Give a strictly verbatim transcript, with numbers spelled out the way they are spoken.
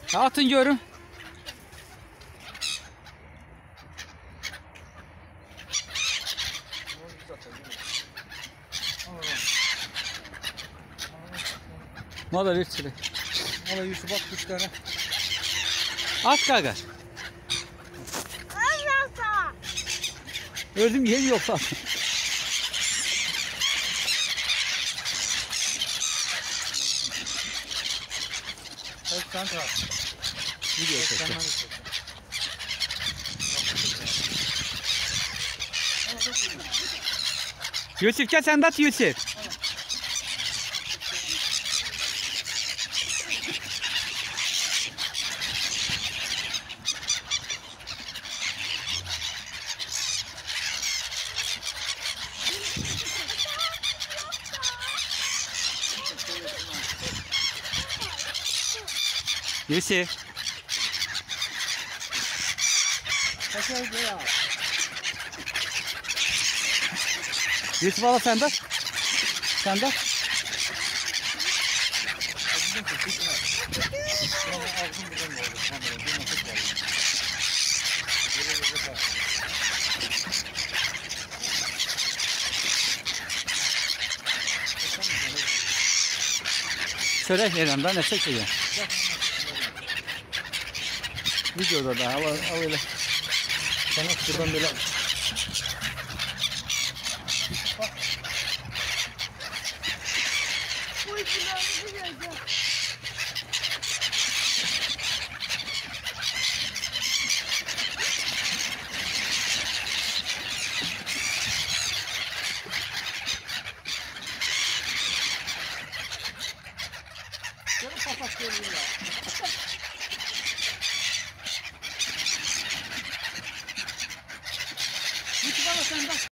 Atın görün. Mala bir sürü. Mala Yusuf bak üç tane. At gaga. Gördüm yem yok lan. Kaç tane var? Video çekti. Yusuf gel sen de at Yusuf. Yusuf. Kaçar ya. Yusuf al sen de. Sen de. Söyle yerden ne çekiyor? Videoda da hava öyle. Sana şuradan böyle. Canım pasak geliyor ya. Yusuf al sen de.